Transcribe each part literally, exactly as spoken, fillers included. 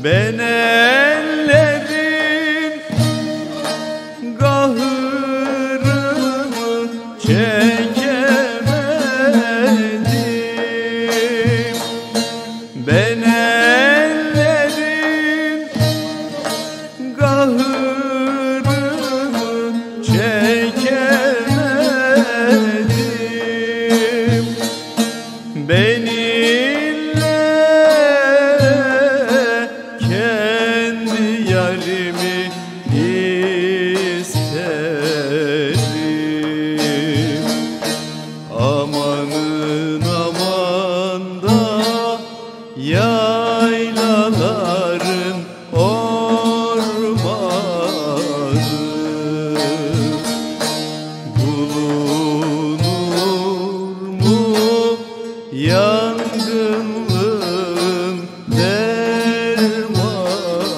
Ben ellerin gahırını çekemedim. Ben ellerin gahırını çekemedim. Benimle kendi yarimi isterim. Amanın aman da yaylaların ormanı bulunur mu yangınlığın dermanı?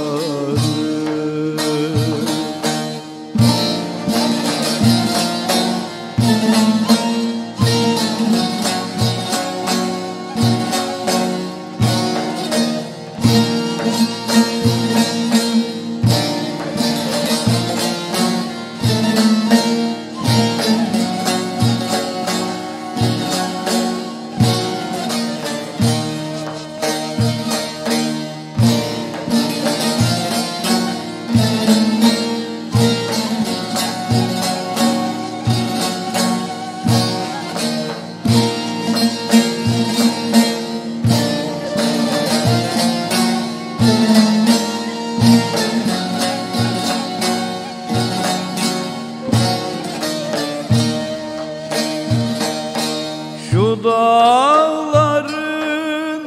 Şu dağların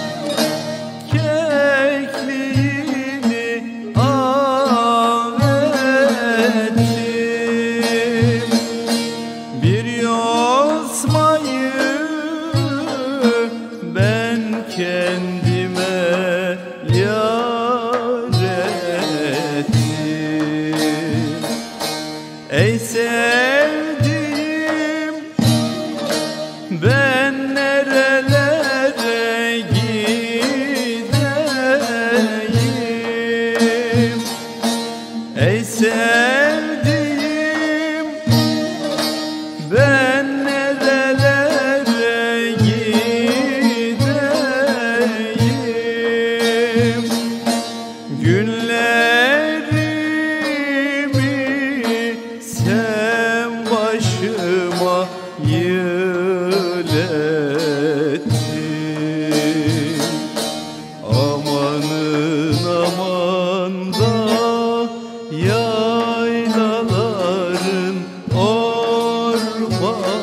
kekliğini ağrettim. Bir yosmayı ben kendime yar ettim. Ey sevdiğim, ben nerelere gideyim? Ey sevdiğim, ben nerelere gideyim? Günlerimi sen başıma yıl ettin. Amanın aman da yaylaların ormanı